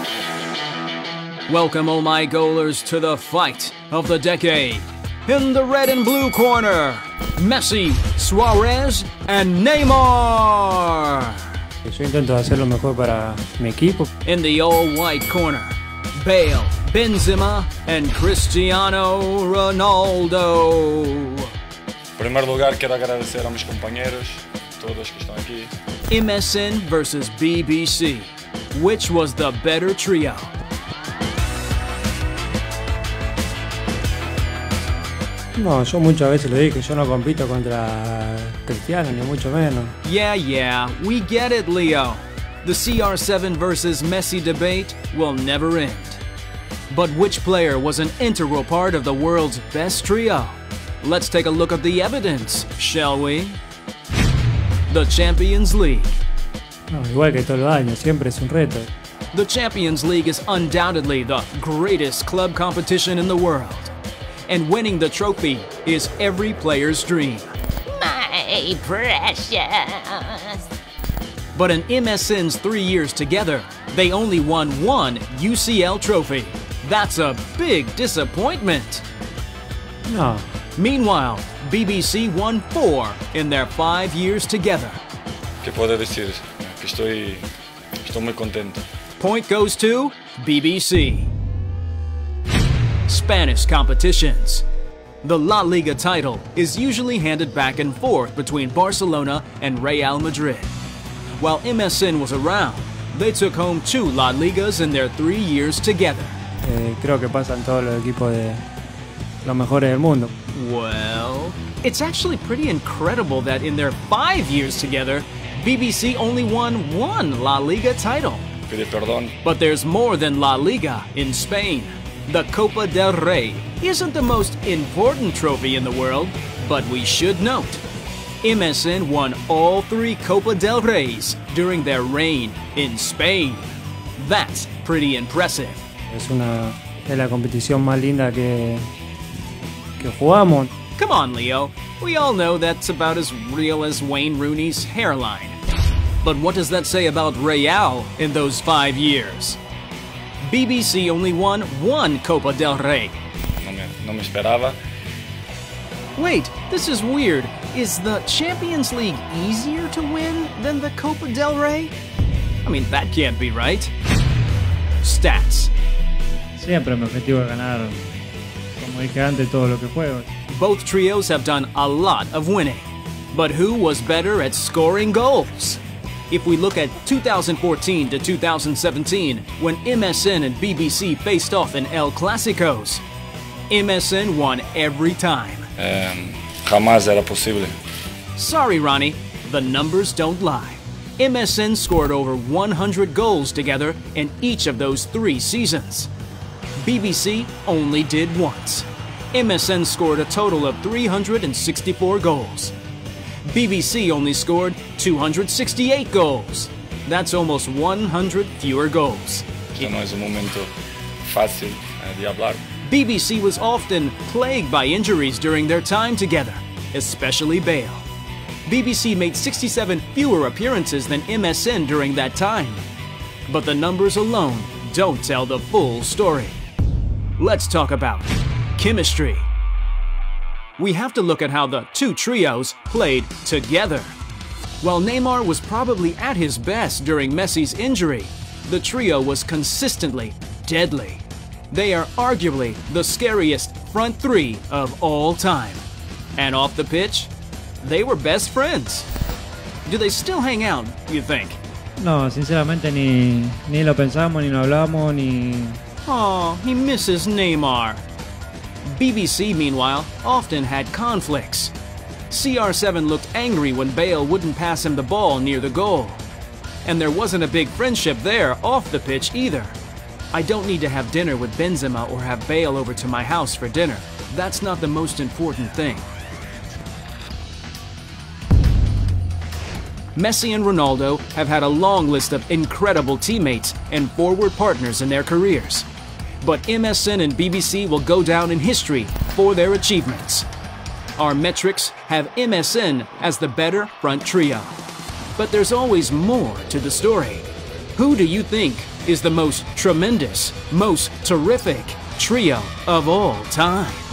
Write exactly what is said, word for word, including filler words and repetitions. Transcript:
Welcome, oh my goalers, to the fight of the decade. In the red and blue corner, Messi, Suarez, and Neymar. Yo intento hacer lo mejor para mi equipo. In the all-white corner, Bale, Benzema, and Cristiano Ronaldo. En primer lugar, quiero agradecer a mis compañeros, todos que están aquí. M S N versus B B C. Which was the better trio? No, yo muchas veces lo dije, yo no compito contra Cristiano, ni mucho menos. Yeah, yeah, we get it, Leo. The C R seven versus Messi debate will never end. But which player was an integral part of the world's best trio? Let's take a look at the evidence, shall we? The Champions League. No, igual que todos los años, siempre es un reto. The Champions League is undoubtedly the greatest club competition in the world. And winning the trophy is every player's dream. My precious. But in M S N's three years together, they only won one U C L trophy. That's a big disappointment. No. Meanwhile, B B C won four in their five years together. ¿Qué puedo decir? Que estoy, estoy muy contento. Point goes to B B C. Spanish competitions. The La Liga title is usually handed back and forth between Barcelona and Real Madrid. While M S N was around, they took home two La Ligas in their three years together. Eh, creo que pasan todos los equipos de los mejores del mundo. Well, it's actually pretty incredible that in their five years together, B B C only won one La Liga title. Pide perdón. But there's more than La Liga in Spain. The Copa del Rey isn't the most important trophy in the world, but we should note, M S N won all three Copa del Reys during their reign in Spain. That's pretty impressive. Es una es la competición más linda que que jugamos. Come on, Leo. We all know that's about as real as Wayne Rooney's hairline. But what does that say about Real in those five years? B B C only won one Copa del Rey. No me, no me esperaba. Wait, this is weird. Is the Champions League easier to win than the Copa del Rey? I mean, that can't be right. Stats. Siempre mi objetivo es ganar, como dije antes, todo lo que juego. Both trios have done a lot of winning. But who was better at scoring goals? If we look at two thousand fourteen to two thousand seventeen, when M S N and B B C faced off in El Clásicos, M S N won every time. Eh, jamás era posible. Sorry, Ronnie, the numbers don't lie. M S N scored over one hundred goals together in each of those three seasons. B B C only did once. M S N scored a total of three hundred sixty-four goals. B B C only scored two hundred sixty-eight goals. That's almost one hundred fewer goals. Esto no es un momento fácil eh, de hablar. B B C was often plagued by injuries during their time together, especially Bale. B B C made sixty-seven fewer appearances than M S N during that time. But the numbers alone don't tell the full story. Let's talk about chemistry. We have to look at how the two trios played together. While Neymar was probably at his best during Messi's injury, the trio was consistently deadly. They are arguably the scariest front three of all time. And off the pitch, they were best friends. Do they still hang out, you think? No, sinceramente ni, ni lo pensamos, ni lo hablamos, ni... Aw, he misses Neymar. B B C, meanwhile, often had conflicts. C R seven looked angry when Bale wouldn't pass him the ball near the goal. And there wasn't a big friendship there off the pitch either. I don't need to have dinner with Benzema or have Bale over to my house for dinner. That's not the most important thing. Messi and Ronaldo have had a long list of incredible teammates and forward partners in their careers. But M S N and B B C will go down in history for their achievements. Our metrics have M S N as the better front trio. But there's always more to the story. Who do you think is the most tremendous, most terrific trio of all time.